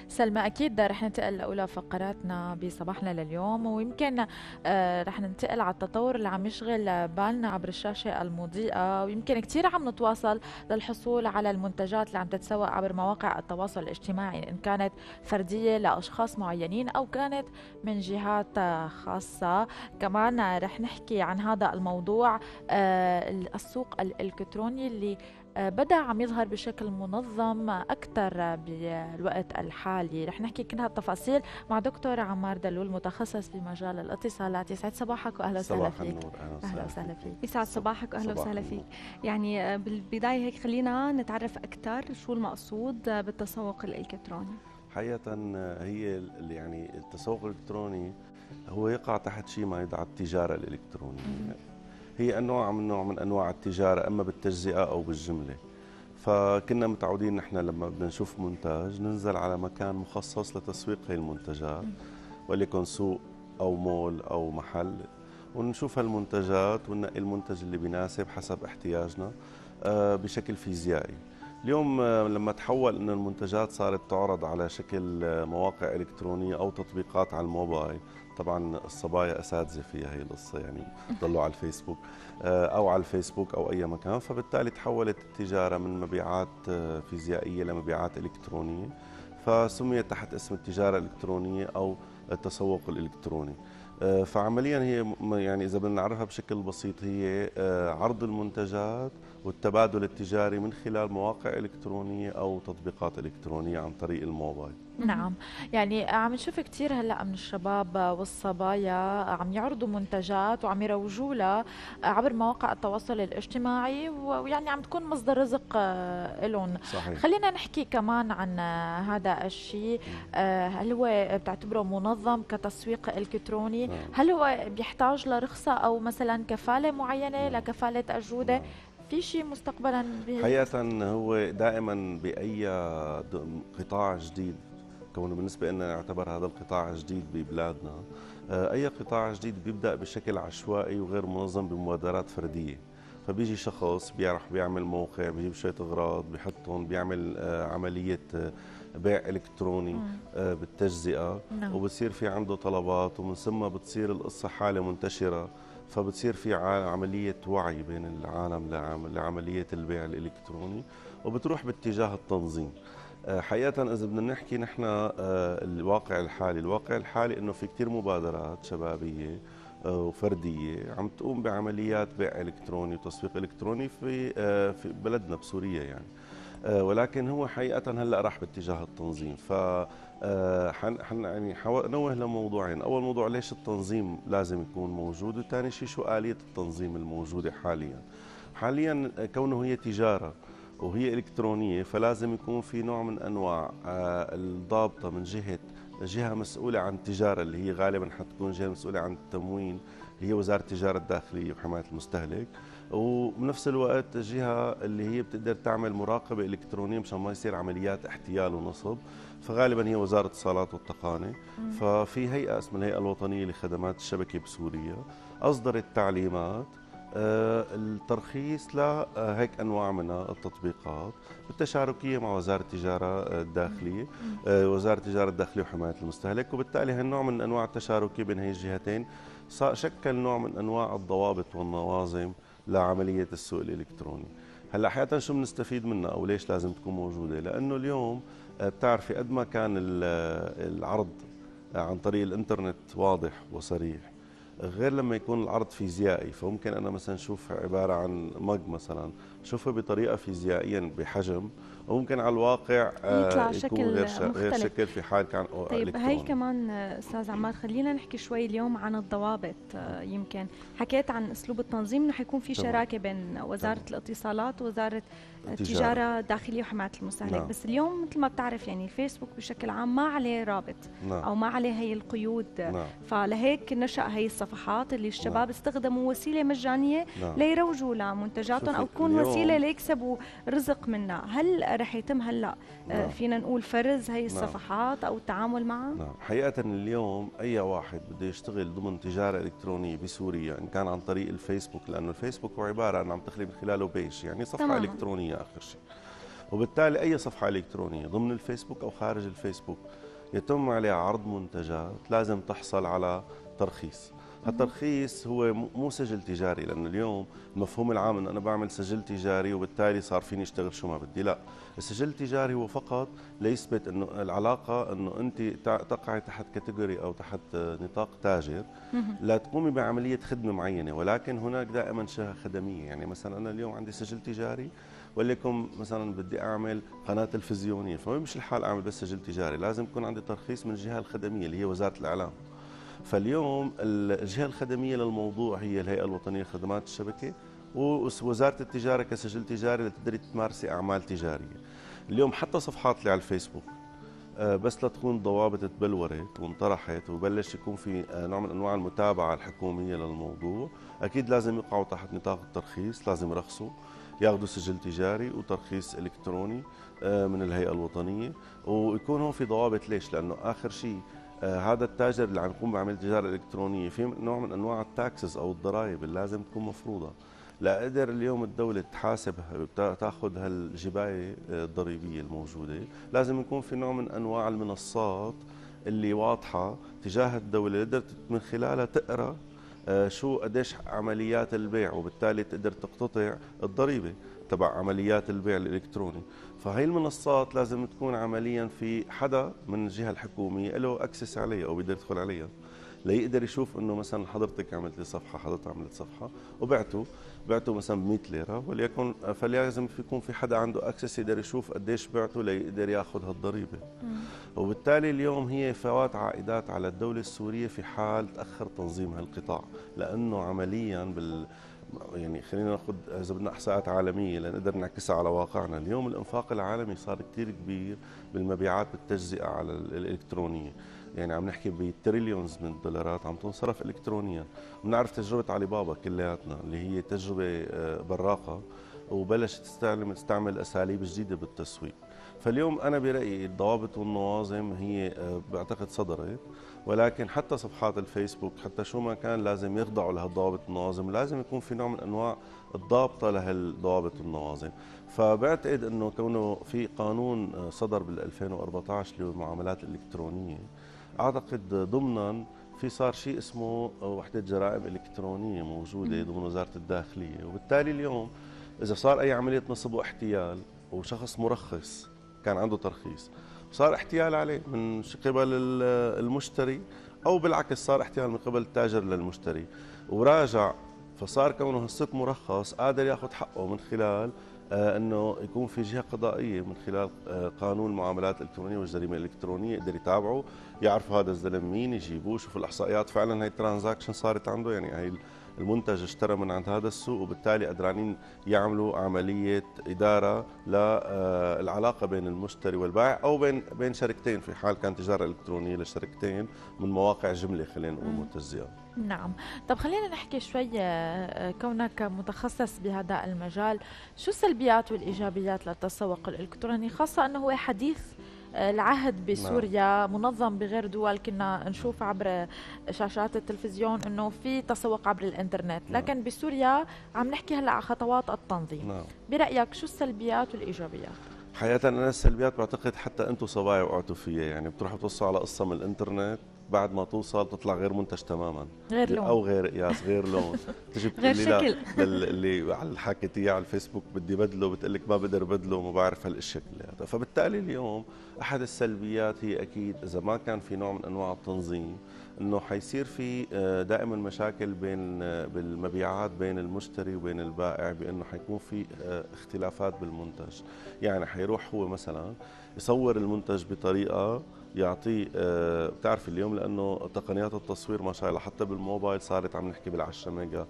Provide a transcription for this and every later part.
سلمى، أكيد رح ننتقل لأولى فقراتنا بصباحنا لليوم، ويمكن رح ننتقل على التطور اللي عم يشغل بالنا عبر الشاشة المضيئة، ويمكن كتير عم نتواصل للحصول على المنتجات اللي عم تتسوق عبر مواقع التواصل الاجتماعي، إن كانت فردية لأشخاص معينين أو كانت من جهات خاصة. كمان رح نحكي عن هذا الموضوع، السوق الإلكتروني اللي بدأ عم يظهر بشكل منظم أكثر بالوقت الحالي. رح نحكي كل هالتفاصيل مع دكتور عمار دلول، متخصص بمجال الاتصالات. يسعد صباحك وأهلا وسهلا صباح فيك. النور، اهلا أهلا وسهلا وسهلا فيك. فيك. يسعد صباحك واهلا صباح وسهلا النور. فيك. يعني بالبدايه هيك خلينا نتعرف اكثر شو المقصود بالتسوق الالكتروني. حقيقة هي يعني التسوق الإلكتروني هو يقع تحت شيء ما يدعى التجارة الإلكترونية. هي نوع من أنواع التجارة، أما بالتجزئة أو بالجملة. فكنا متعودين نحن لما بدنا نشوف منتج ننزل على مكان مخصص لتسويق هي المنتجات، وليكن سوق أو مول أو محل، ونشوف هالمنتجات وننقي المنتج اللي بيناسب حسب احتياجنا بشكل فيزيائي. اليوم لما تحول أن المنتجات صارت تعرض على شكل مواقع إلكترونية أو تطبيقات على الموبايل. طبعا الصبايا أساتذة فيها هي القصة، يعني ضلوا على الفيسبوك أو على الفيسبوك أو أي مكان، فبالتالي تحولت التجارة من مبيعات فيزيائية لمبيعات إلكترونية، فسميت تحت اسم التجارة الإلكترونية أو التسوق الإلكتروني. فعمليا هي يعني إذا بدنا نعرفها بشكل بسيط هي عرض المنتجات والتبادل التجاري من خلال مواقع إلكترونية أو تطبيقات إلكترونية عن طريق الموبايل. نعم، يعني عم نشوف كتير هلا من الشباب والصبايا عم يعرضوا منتجات وعم يروجوا لها عبر مواقع التواصل الاجتماعي، ويعني عم تكون مصدر رزق لهم. صحيح. خلينا نحكي كمان عن هذا الشيء. هل هو بتعتبره منظم كتسويق الكتروني؟ نعم. هل هو بيحتاج لرخصة او مثلا كفالة معينة نعم. لكفالة الجودة؟ نعم. في شيء مستقبلا حقيقة هو دائما بأي قطاع جديد، كونه بالنسبة لنا نعتبر هذا القطاع جديد ببلادنا، أي قطاع جديد بيبدأ بشكل عشوائي وغير منظم بمبادرات فردية. فبيجي شخص بيعرف بيعمل موقع، بيجيب شوية أغراض بيحطهم، بيعمل عملية بيع إلكتروني بالتجزئة، نعم. وبصير في عنده طلبات، ومن ثم بتصير القصة حالة منتشرة، فبتصير في عملية وعي بين العالم لعملية البيع الإلكتروني، وبتروح باتجاه التنظيم. حقيقة إذا بدنا نحكي نحن الواقع الحالي إنه في كتير مبادرات شبابية وفردية عم تقوم بعمليات بيع إلكتروني وتسويق إلكتروني في بلدنا بسوريا يعني. ولكن هو حقيقة هلا راح باتجاه التنظيم. ف يعني نوه لموضوعين. أول موضوع ليش التنظيم لازم يكون موجود، وثاني شيء شو آلية التنظيم الموجودة حاليا. حاليا كونه هي تجارة وهي إلكترونية، فلازم يكون في نوع من أنواع الضابطة من جهة مسؤولة عن التجارة، اللي هي غالبا حتكون جهة مسؤولة عن التموين، اللي هي وزارة التجارة الداخلية وحماية المستهلك، وبنفس الوقت جهة اللي هي بتقدر تعمل مراقبة إلكترونية مشان ما يصير عمليات احتيال ونصب، فغالبا هي وزارة الاتصالات والتقنية. ففي هيئة اسمها الهيئة الوطنية لخدمات الشبكة بسوريا أصدرت تعليمات الترخيص لهيك أنواع من التطبيقات بالتشاركية مع وزارة التجارة الداخلية، وزارة التجارة الداخلية وحماية المستهلك. وبالتالي هالنوع من أنواع التشاركية بين هي الجهتين شكل نوع من أنواع الضوابط والنظام لعملية السوق الإلكتروني. هلا حقيقة شو بنستفيد منها أو ليش لازم تكون موجودة؟ لأنه اليوم بتعرفي قد ما كان العرض عن طريق الإنترنت واضح وصريح، غير لما يكون العرض فيزيائي. فممكن أنا مثلا أشوف عبارة عن مج مثلا، أشوفها بطريقة فيزيائيا بحجم، وممكن على الواقع يطلع يكون شكل غير مختلف. شكل في حال كان طيب هاي إلكتروني. كمان استاذ عمار خلينا نحكي شوي اليوم عن الضوابط. يمكن حكيت عن اسلوب التنظيم انه حيكون في تمام. شراكه بين وزاره تمام. الاتصالات ووزاره التجارة. التجاره الداخليه وحمايه المستهلك. نعم. بس اليوم مثل ما بتعرف يعني الفيسبوك بشكل عام ما عليه رابط نعم. او ما عليه هي القيود. نعم. فلهيك نشأ هي الصفحات اللي الشباب نعم. استخدموا وسيله مجانيه نعم. ليروجوا لمنتجاتهم او شوفي تكون اليوم وسيله ليكسبوا رزق منها. هل رح يتم هلا نعم. فينا نقول فرز هي نعم. الصفحات او التعامل معها؟ نعم. حقيقة اليوم أي واحد بده يشتغل ضمن تجارة إلكترونية بسوريا، إن كان عن طريق الفيسبوك، لأنه الفيسبوك هو عبارة عن عم تخلي من خلاله بيج، يعني صفحة تماما. إلكترونية آخر شيء. وبالتالي اي صفحه الكترونيه ضمن الفيسبوك او خارج الفيسبوك يتم عليها عرض منتجات لازم تحصل على ترخيص. الترخيص هو مو سجل تجاري، لانه اليوم المفهوم العام انه انا بعمل سجل تجاري وبالتالي صار فيني اشتغل شو ما بدي، لا. السجل التجاري هو فقط ليثبت انه العلاقه انه انت تقعي تحت كاتيجوري او تحت نطاق تاجر لا تقومي بعمليه خدمه معينه، ولكن هناك دائما جهه خدميه. يعني مثلا انا اليوم عندي سجل تجاري وليكن مثلا بدي اعمل قناه تلفزيونيه، فما بيمشي الحال اعمل بس سجل تجاري، لازم يكون عندي ترخيص من الجهه الخدميه اللي هي وزاره الاعلام. فاليوم الجهه الخدميه للموضوع هي الهيئه الوطنيه لخدمات الشبكه ووزاره التجاره كسجل تجاري لتقدري تمارسي اعمال تجاريه. اليوم حتى صفحات اللي على الفيسبوك بس لا تكون ضوابط تبلورت وانطرحت وبلش يكون في نوع من انواع المتابعه الحكوميه للموضوع، اكيد لازم يقعوا تحت نطاق الترخيص، لازم يرخصوا، ياخذوا سجل تجاري وترخيص الكتروني من الهيئه الوطنيه، ويكون هون في ضوابط. ليش؟ لانه اخر شيء هذا التاجر اللي عم يقوم بعمل تجاره الكترونيه في نوع من انواع التاكسز او الضرائب اللي لازم تكون مفروضه. لا قدر اليوم الدولة تحاسب تاخذ هالجباية الضريبية الموجودة، لازم يكون في نوع من أنواع المنصات اللي واضحة تجاه الدولة قدرت من خلالها تقرأ شو قديش عمليات البيع، وبالتالي تقدر تقتطع الضريبة تبع عمليات البيع الإلكتروني. فهي المنصات لازم تكون عمليا في حدا من الجهة الحكومية له أكسس عليها أو بيقدر يدخل عليها ليقدر يشوف انه مثلا حضرتك عملت لي صفحه، حضرتك عملت صفحه بعته مثلا ب 100 ليره وليكن، فلازم يكون في حدا عنده اكسس يقدر يشوف قديش بعته ليقدر ياخذ هالضريبه. وبالتالي اليوم هي فوات عائدات على الدوله السوريه في حال تاخر تنظيم هالقطاع، لانه عمليا يعني خلينا ناخذ اذا بدنا احصاءات عالميه لنقدر نعكسها على واقعنا. اليوم الانفاق العالمي صار كثير كبير بالمبيعات بالتجزئه على الالكترونيه، يعني عم نحكي بتريليونز من الدولارات عم تنصرف الكترونيا. بنعرف تجربه علي بابا كلياتنا اللي هي تجربه براقه وبلشت تستعمل اساليب جديده بالتسويق. فاليوم انا برايي الضوابط والنظام هي بعتقد صدرت، ولكن حتى صفحات الفيسبوك حتى شو ما كان لازم يخضعوا لهالضوابط والنظام، لازم يكون في نوع من انواع الضابطه لهالضوابط والنظام. فبعتقد انه كونه في قانون صدر بال 2014 اللي هو المعاملات الالكترونيه، اعتقد ضمنا في صار شيء اسمه وحده جرائم الكترونيه موجوده ضمن وزاره الداخليه، وبالتالي اليوم اذا صار اي عمليه نصب واحتيال وشخص مرخص كان عنده ترخيص صار احتيال عليه من قبل المشتري، او بالعكس صار احتيال من قبل التاجر للمشتري وراجع، فصار كونه الصك مرخص قادر ياخذ حقه من خلال انه يكون في جهه قضائيه من خلال قانون المعاملات الالكترونيه والجريمه الالكترونيه يقدر يتابعه، يعرفوا هذا الزلم مين، يجيبوه، يشوفوا الاحصائيات فعلا هي الترانزاكشن صارت عنده، يعني هي المنتج اشترى من عند هذا السوق، وبالتالي قدرانين يعملوا عمليه اداره للعلاقه بين المشتري والبائع او بين شركتين في حال كان تجاره الكترونيه لشركتين من مواقع جمله خلينا نقول متجزئه. نعم. طب خلينا نحكي شوي، كونك متخصص بهذا المجال، شو السلبيات والإيجابيات للتسوق الإلكتروني، خاصة أنه هو حديث العهد بسوريا، منظم بغير دول. كنا نشوف عبر شاشات التلفزيون أنه في تسوق عبر الإنترنت، لكن بسوريا عم نحكي هلأ على خطوات التنظيم. برأيك شو السلبيات والإيجابيات؟ حقيقة أنا السلبيات بعتقد حتى أنتم صبايا وقعتوا فيها، يعني بتروحوا توصلوا على قصة من الإنترنت بعد ما توصل تطلع غير منتج تماما، غير لون او غير قياس، غير لون، تجي غير بتقولي شكل اللي على حكيتيه على الفيسبوك بدي بدله، بتقول لك ما بقدر بدله وما بعرف هالاشياء كلياتها. فبالتالي اليوم احد السلبيات هي اكيد اذا ما كان في نوع من انواع التنظيم انه حيصير في دائما مشاكل بالمبيعات بين المشتري وبين البائع، بانه حيكون في اختلافات بالمنتج. يعني حيروح هو مثلا يصور المنتج بطريقه يعطيه بتعرف اليوم لانه تقنيات التصوير ما شاء الله حتى بالموبايل صارت عم نحكي بال10 ميجا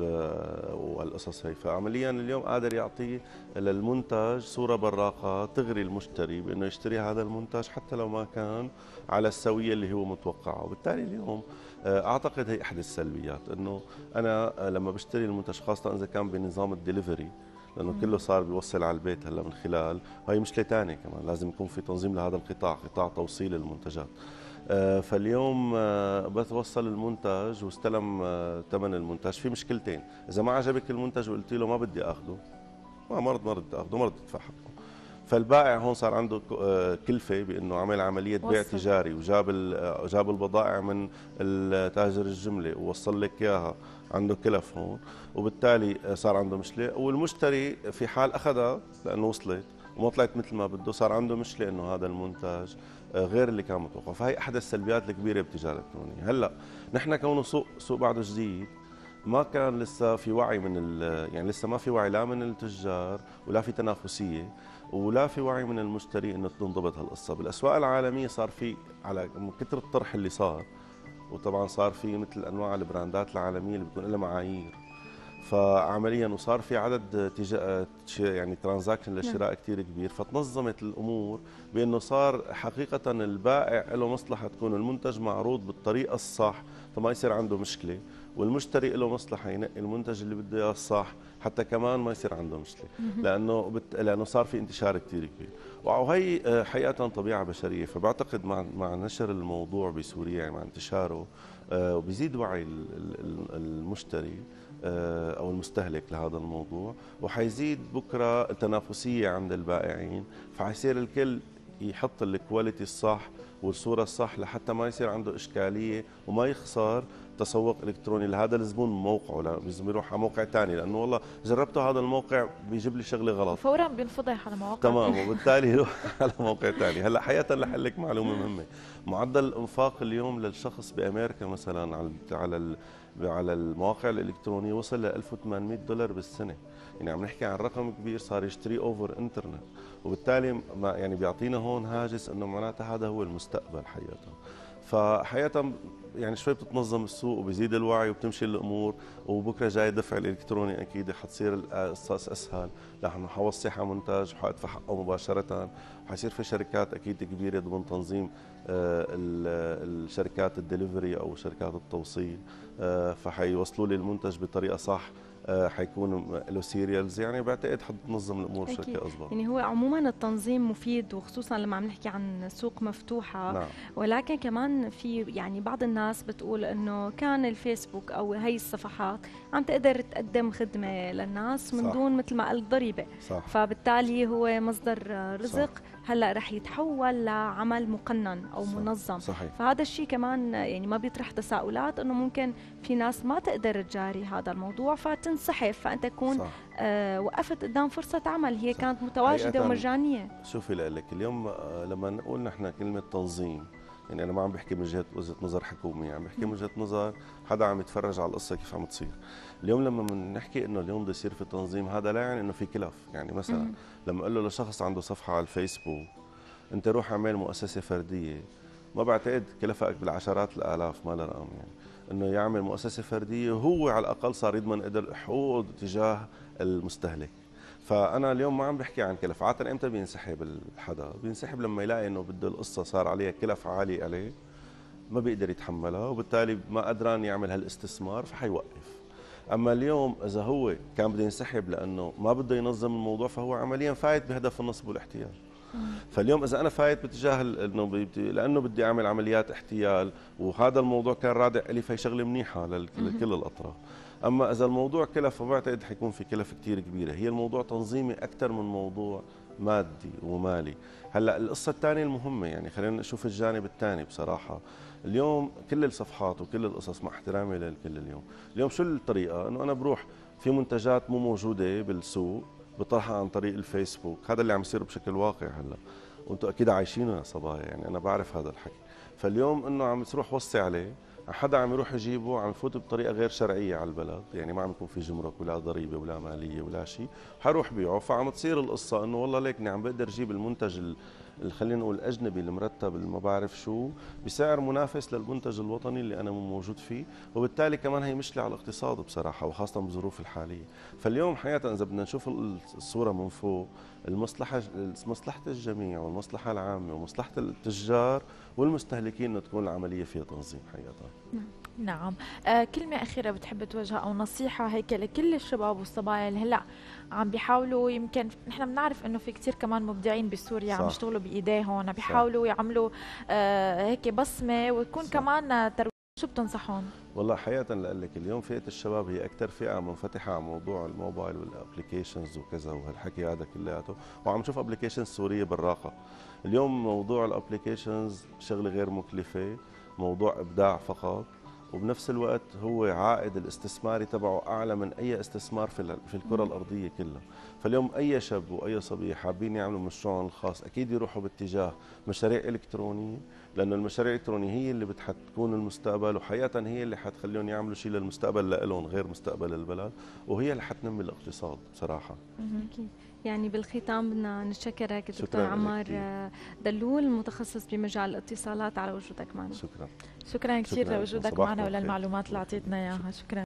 والقصص هي، فعمليا اليوم قادر يعطي للمنتج صوره براقه تغري المشتري بانه يشتري هذا المنتج حتى لو ما كان على السويه اللي هو متوقعه. وبالتالي اليوم اعتقد هي احد السلبيات، انه انا لما بشتري المنتج خاصه اذا كان بنظام الدليفري، لانه كله صار بيوصل على البيت هلا من خلال، هاي مشكله ثانيه كمان لازم يكون في تنظيم لهذا القطاع، قطاع توصيل المنتجات. فاليوم بتوصل المنتج واستلم ثمن المنتج، في مشكلتين، اذا ما عجبك المنتج وقلت له ما بدي اخذه، ما رد اخذه، ما رد ادفع حقه. فالبائع هون صار عنده كلفه بانه عمل عمليه بيع تجاري وجاب جاب البضائع من تاجر الجمله ووصل لك اياها، عنده كلف هون، وبالتالي صار عنده مشكله. والمشتري في حال اخذها لانه وصلت وما طلعت مثل ما بده، صار عنده مشكله انه هذا المنتج غير اللي كان متوقع. فهي احد السلبيات الكبيره بالتجاره الالكترونيه. هلا نحن كونه سوق بعده جديد، ما كان لسه في وعي من يعني لسه ما في وعي لا من التجار ولا في تنافسيه ولا في وعي من المشتري انه تنضبط هالقصه. بالاسواق العالميه صار في على كثر الطرح اللي صار، وطبعا صار في مثل انواع البراندات العالميه اللي بيكون لها معايير، فعمليا وصار في عدد يعني ترانزاكشن للشراء كثير كبير، فتنظمت الامور بانه صار حقيقه البائع له مصلحه تكون المنتج معروض بالطريقه الصح فما يصير عنده مشكله، والمشتري له مصلحه ينقي المنتج اللي بده اياه الصح حتى كمان ما يصير عنده مشكله، لانه صار في انتشار كثير كبير. وهي حقيقه طبيعه بشريه. فبعتقد مع نشر الموضوع بسوريا، يعني مع انتشاره وبيزيد وعي المشتري او المستهلك لهذا الموضوع، وحيزيد بكره التنافسيه عند البائعين، فحيصير الكل يحط الكواليتي الصح والصوره الصح لحتى ما يصير عنده اشكاليه وما يخسر تسوق الكتروني لهذا الزبون موقعه، لازم يروح على موقع ثاني لانه والله جربته هذا الموقع بيجيب لي شغله غلط، فورا بينفضح على مواقع تمام، وبالتالي يروح على موقع ثاني. هلا حقيقه لحلك معلومه مهمه، معدل الانفاق اليوم للشخص بامريكا مثلا على المواقع الالكترونيه وصل ل $1800 بالسنه، يعني عم نحكي عن رقم كبير صار يشتري اوفر انترنت، وبالتالي ما يعني بيعطينا هون هاجس انه معناتها هذا هو المستقبل حقيقه. فحقيقه يعني شوي بتتنظم السوق وبيزيد الوعي وبتمشي الامور، وبكره جاي الدفع الالكتروني اكيد حتصير القصص اسهل، لانه حوصي على منتج وحادفع حقه مباشره، وحيصير في شركات اكيد كبيره ضمن تنظيم الشركات الدليفري او شركات التوصيل، فحيوصلوا لي المنتج بطريقه صح، حيكون له سيريالز، يعني بعتقد حتنظم الامور بشكل اضبط. يعني هو عموما التنظيم مفيد، وخصوصا لما عم نحكي عن سوق مفتوحه. نعم. ولكن كمان في يعني بعض الناس بتقول انه كان الفيسبوك او هي الصفحات عم تقدر تقدم خدمه للناس من صح. دون مثل ما قلت ضريبه، صح. فبالتالي هو مصدر رزق. صح. هلا رح يتحول لعمل مقنن او صح. منظم. صحيح. فهذا الشيء كمان يعني ما بيطرح تساؤلات انه ممكن في ناس ما تقدر تجاري هذا الموضوع فتنسحب، فانت تكون وقفت قدام فرصه عمل هي صح. كانت متواجده ومجانيه. شوفي لك اليوم لما نقول نحن كلمه تنظيم، يعني انا ما عم بحكي من وجهه نظر حكوميه، عم بحكي من وجهه نظر حدا عم يتفرج على القصه كيف عم تصير. اليوم لما بنحكي انه اليوم بده يصير في تنظيم، هذا لا يعني انه في كلف. يعني مثلا لما اقول له لشخص عنده صفحه على الفيسبوك انت روح اعمل مؤسسه فرديه، ما بعتقد كلفك بالعشرات الالاف، ما له رقم، يعني انه يعمل مؤسسه فرديه وهو على الاقل صار يضمن قدر حقوقه تجاه المستهلك. فانا اليوم ما عم بحكي عن كلف. عاده امتى بينسحب الحدا؟ بينسحب لما يلاقي انه بده القصه صار عليها كلف عالي عليه ما بيقدر يتحملها، وبالتالي ما قدران يعمل هالاستثمار فحيوقف. اما اليوم اذا هو كان بده ينسحب لانه ما بده ينظم الموضوع، فهو عمليا فايت بهدف النصب والاحتيال. فاليوم اذا انا فايت باتجاه انه لانه بدي اعمل عمليات احتيال وهذا الموضوع كان رادع لي، فهي شغله منيحه لكل الاطراف. اما اذا الموضوع كلف فبعتقد حيكون في كلف كثير كبيره. هي الموضوع تنظيمي اكثر من موضوع مادي ومالي. هلا القصه الثانيه المهمه، يعني خلينا نشوف الجانب الثاني بصراحه. اليوم كل الصفحات وكل القصص مع احترامي للكل، اليوم شو الطريقه؟ انه انا بروح في منتجات مو موجوده بالسوق بطرحها عن طريق الفيسبوك، هذا اللي عم يصير بشكل واقع هلا، وانتم اكيد عايشينه يا صبايا، يعني انا بعرف هذا الحكي. فاليوم انه عم تروح وصي عليه، حدا عم يروح يجيبه عم يفوت بطريقه غير شرعيه على البلد، يعني ما عم يكون في جمرك ولا ضريبه ولا ماليه ولا شيء، حروح بيعه. فعم تصير القصه انه والله ليكني عم بقدر اجيب المنتج خلينا نقول الاجنبي المرتب اللي ما بعرف شو بسعر منافس للمنتج الوطني اللي انا مو موجود فيه، وبالتالي كمان هي مشكله على الاقتصاد بصراحه، وخاصه بالظروف الحاليه. فاليوم حقيقه اذا بدنا نشوف الصوره من فوق، مصلحه الجميع والمصلحه العامه ومصلحه التجار والمستهلكين انه تكون العمليه فيها تنظيم حقيقه. نعم. كلمة أخيرة بتحب توجهها أو نصيحة هيك لكل الشباب والصبايا اللي هلا عم بيحاولوا، يمكن نحن بنعرف إنه في كتير كمان مبدعين بسوريا صح. عم يشتغلوا بإيديهم، عم بيحاولوا يعملوا هيك بصمة وتكون صح. كمان ترويج، شو بتنصحون؟ والله حقيقة لك اليوم فئة الشباب هي أكثر فئة منفتحة على موضوع الموبايل والابلكيشنز وكذا وهالحكي هذا كلياته، وعم نشوف ابلكيشنز سورية بالراقة. اليوم موضوع الابلكيشنز شغلة غير مكلفة، موضوع إبداع فقط، وبنفس الوقت هو عائد الاستثماري تبعه أعلى من أي استثمار في الكرة الأرضية كلها. فاليوم أي شاب وأي صبية حابين يعملوا مشروعهم الخاص أكيد يروحوا باتجاه مشاريع إلكترونية، لأنه المشاريع الإلكترونية هي اللي حتكون المستقبل، وحقيقة هي اللي حتخليهم يعملوا شيء للمستقبل لهم غير مستقبل البلد، وهي اللي حتنمي الاقتصاد بصراحة. أكيد. يعني بالختام بدنا نشكرك دكتور عمار دلول المتخصص بمجال الاتصالات على وجودك معنا. شكرا كثير لوجودك معنا وللمعلومات اللي اعطيتنا اياها. شكرا.